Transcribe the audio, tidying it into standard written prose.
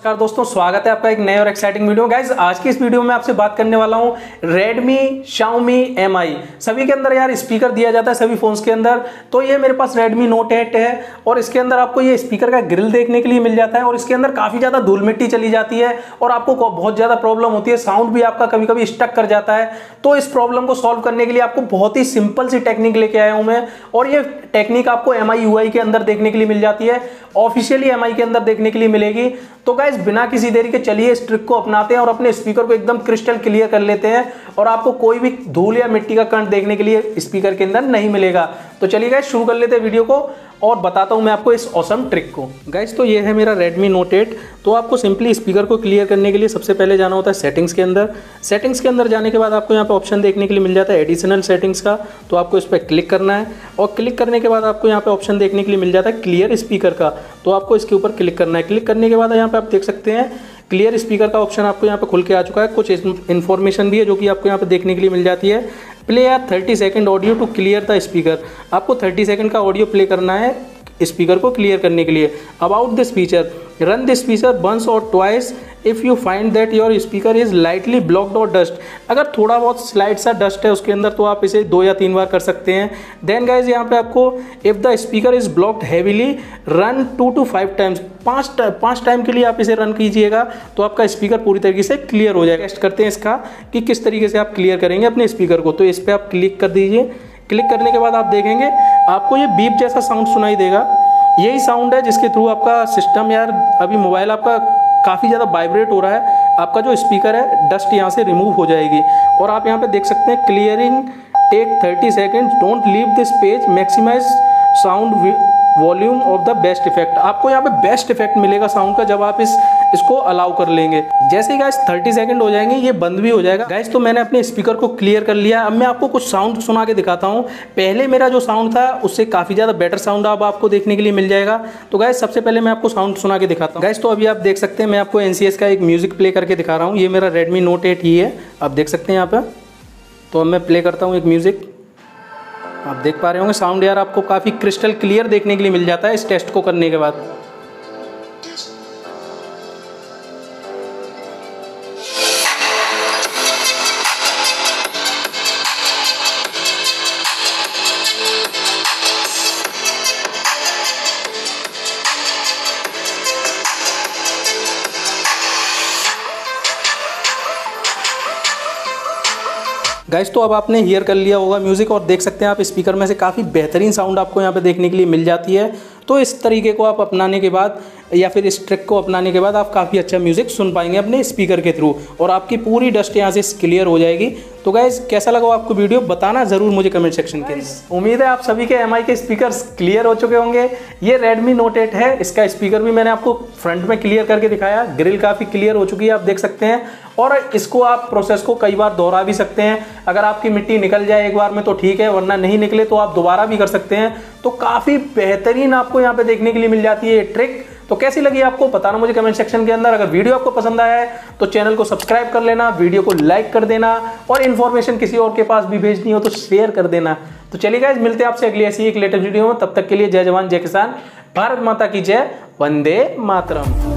नमस्कार दोस्तों, स्वागत है आपका एक नए और एक्साइटिंग वीडियो। गाइज आज की इस वीडियो में आपसे बात करने वाला हूं Redmi, Xiaomi, MI सभी के अंदर यार स्पीकर दिया जाता है सभी फोन्स के अंदर। तो ये मेरे पास Redmi Note 8 है और इसके अंदर आपको ये स्पीकर का ग्रिल देखने के लिए मिल जाता है और इसके अंदर काफी ज्यादा धूल मिट्टी चली जाती है और आपको बहुत ज्यादा प्रॉब्लम होती है, साउंड भी आपका कभी कभी स्टक कर जाता है। तो इस प्रॉब्लम को सॉल्व करने के लिए आपको बहुत ही सिंपल सी टेक्निक लेके आया हूं मैं और ये टेक्निक आपको MI UI के अंदर देखने के लिए मिल जाती है, ऑफिशियली MI के अंदर देखने के लिए मिलेगी। तो गाइस बिना किसी देरी के चलिए इस ट्रिक को अपनाते हैं और अपने स्पीकर को एकदम क्रिस्टल क्लियर कर लेते हैं और आपको कोई भी धूल या मिट्टी का कण देखने के लिए स्पीकर के अंदर नहीं मिलेगा। तो चलिए गाइस शुरू कर लेते हैं वीडियो को और बताता हूं मैं आपको इस ऑसम ट्रिक को। गाइस तो ये है मेरा Redmi Note 8। तो आपको सिंपली स्पीकर को क्लियर करने के लिए सबसे पहले जाना होता है सेटिंग्स के अंदर। सेटिंग्स के अंदर जाने के बाद आपको यहाँ पे ऑप्शन देखने के लिए मिल जाता है एडिशनल सेटिंग्स का, तो आपको इस पर क्लिक करना है और क्लिक करने के बाद आपको यहाँ पे ऑप्शन देखने के लिए मिल जाता है क्लियर स्पीकर का, तो आपको इसके ऊपर क्लिक करना है। क्लिक करने के बाद यहाँ पे आप देख सकते हैं क्लियर स्पीकर का ऑप्शन आपको यहाँ पे खुल के आ चुका है। कुछ इन्फॉर्मेशन भी है जो कि आपको यहाँ पे देखने के लिए मिल जाती है। Play 30 second audio to clear the speaker, आपको 30 सेकंड का ऑडियो प्ले करना है स्पीकर को क्लियर करने के लिए। About this feature, run this feature once और twice if you find that your speaker is lightly blocked और डस्ट, अगर थोड़ा बहुत स्लाइड सा डस्ट है उसके अंदर तो आप इसे 2 या 3 बार कर सकते हैं। देन गाइज यहाँ पे आपको if the speaker is blocked heavily run 2 to 5 times, 5 time के लिए आप इसे रन कीजिएगा तो आपका स्पीकर पूरी तरीके से क्लियर हो जाएगा। टेस्ट करते हैं इसका कि किस तरीके से आप क्लियर करेंगे अपने स्पीकर को। तो इस पर आप क्लिक कर दीजिए। क्लिक करने के बाद आप देखेंगे आपको ये बीप जैसा साउंड सुनाई देगा। यही साउंड है जिसके थ्रू आपका सिस्टम यार अभी मोबाइल आपका काफ़ी ज़्यादा वाइब्रेट हो रहा है, आपका जो स्पीकर है डस्ट यहाँ से रिमूव हो जाएगी। और आप यहाँ पे देख सकते हैं clearing take 30 seconds, don't leave this page, maximise sound volume off the best effect. आपको यहाँ पे बेस्ट इफेक्ट मिलेगा साउंड का जब आप इसको अलाउ कर लेंगे। जैसे ही गाइस 30 सेकंड हो जाएंगे ये बंद भी हो जाएगा। गाइस तो मैंने अपने स्पीकर को क्लियर कर लिया। अब मैं आपको कुछ साउंड सुना के दिखाता हूँ। पहले मेरा जो साउंड था उससे काफ़ी ज़्यादा बेटर साउंड अब आपको देखने के लिए मिल जाएगा। तो गाइस सबसे पहले मैं आपको साउंड सुना के दिखाता हूँ। गाइस तो अभी आप देख सकते हैं मैं आपको NCS का एक म्यूजिक प्ले करके दिखा रहा हूँ। ये मेरा Redmi Note 8 ही है, आप देख सकते हैं यहाँ पर। तो अब मैं प्ले करता हूँ एक म्यूज़िक, आप देख पा रहे होंगे साउंड यार आपको काफ़ी क्रिस्टल क्लियर देखने के लिए मिल जाता है इस टेस्ट को करने के बाद। गाइस तो अब आपने हियर कर लिया होगा म्यूज़िक और देख सकते हैं आप स्पीकर में से काफ़ी बेहतरीन साउंड आपको यहाँ पे देखने के लिए मिल जाती है। तो इस तरीके को आप अपनाने के बाद या फिर इस ट्रिक को अपनाने के बाद आप काफ़ी अच्छा म्यूज़िक सुन पाएंगे अपने स्पीकर के थ्रू और आपकी पूरी डस्ट यहाँ से क्लियर हो जाएगी। तो गाइस कैसा लगा आपको वीडियो बताना ज़रूर मुझे कमेंट सेक्शन के अंदर। उम्मीद है आप सभी के MI के स्पीकर्स क्लियर हो चुके होंगे। ये Redmi Note 8 है, इसका स्पीकर भी मैंने आपको फ्रंट में क्लियर करके दिखाया, ग्रिल काफ़ी क्लियर हो चुकी है आप देख सकते हैं। और इसको आप प्रोसेस को कई बार दोहरा भी सकते हैं। अगर आपकी मिट्टी निकल जाए एक बार में तो ठीक है, वरना नहीं निकले तो आप दोबारा भी कर सकते हैं। तो काफ़ी बेहतरीन आपको यहाँ पे देखने के लिए मिल जाती है ये ट्रिक। तो कैसी लगी आपको बताना मुझे कमेंट सेक्शन के अंदर। अगर वीडियो आपको पसंद आया है तो चैनल को सब्सक्राइब कर लेना, वीडियो को लाइक कर देना और इन्फॉर्मेशन किसी और के पास भी भेजनी हो तो शेयर कर देना। तो चलिए गाइस मिलते हैं आपसे अगली ऐसी एक लेटेस्ट वीडियो में। तब तक के लिए जय जवान जय किसान, भारत माता की जय, वंदे मातरम।